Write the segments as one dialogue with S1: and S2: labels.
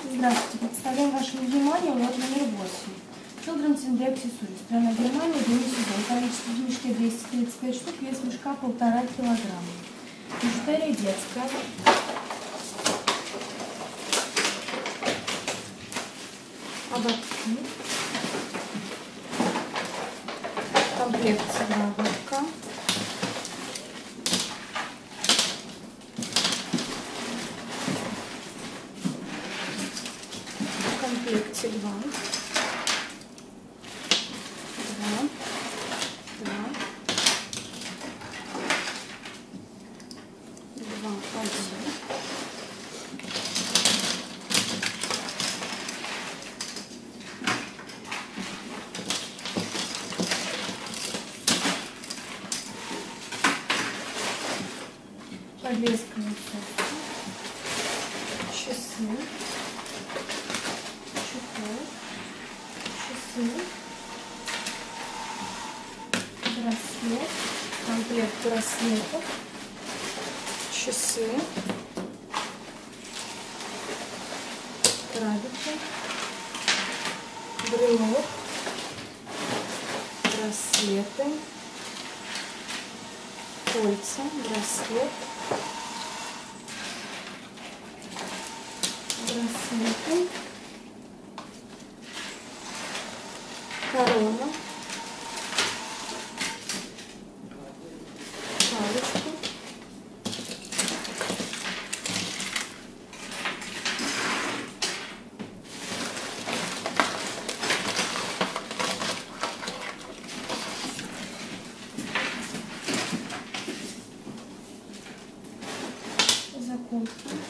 S1: Здравствуйте, представляем вашему вниманию лот номер 8. Children's India Accessories. Страна Германия, зимний сезон. Количество в мешке 235 штук, вес мешка 1,5 килограмма. Бижутерия детская. Ободки. Комплект ободка. В комплекте два один. Подвеска на софу, часы, чехол, часы, браслет, комплект браслетов, часы, крабики, брелок, браслеты, кольца, браслет, браслеты, корона, палочка, заколка,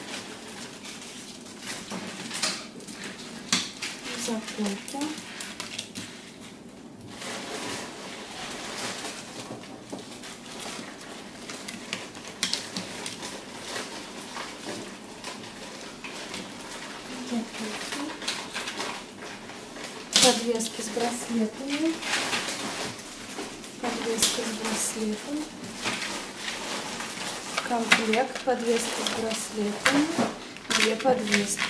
S1: заколки, подвески с браслетами, подвеска с браслетом, комплект подвески с браслетами, две подвески,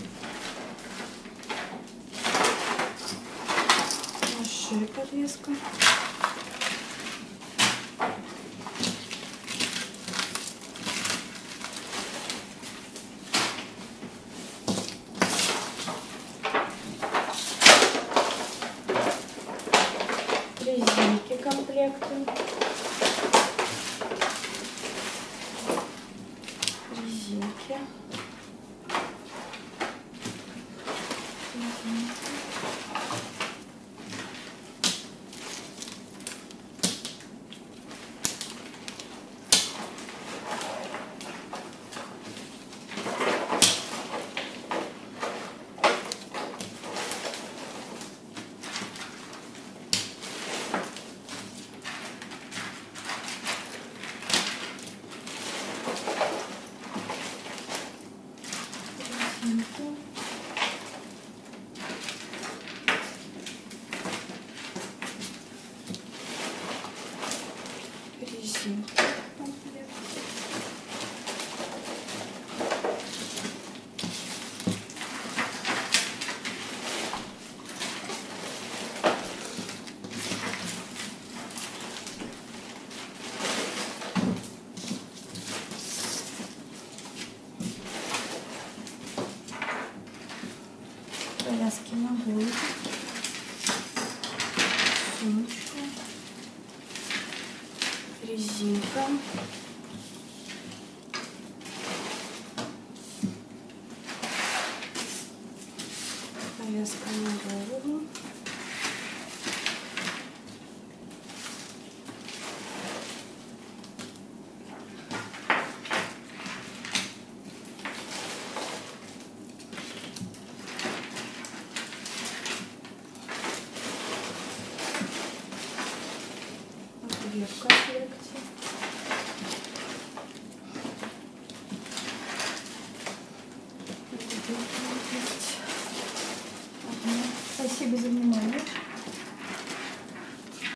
S1: на шее подвеска, резинки комплекты, резинки, резинки комплект. Повязки на голову, сумочка, резинка, повязка на голову, две в комплекте. Спасибо за внимание.